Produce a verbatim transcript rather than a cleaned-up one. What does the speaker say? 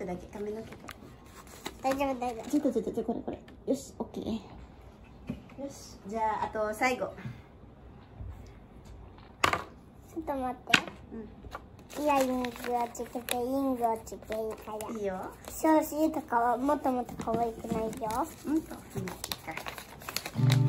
だけ、髪の毛。 大丈夫大丈夫。 ちょっとちょっとちょっとこれこれ。よし、オッケー。よし、じゃああと最後。 ちょっと待って。うん。イヤリングをつけて、リングをつけるから。 いいよ。 消臭とかはもっともっと可愛くないよ。 うんと。うん。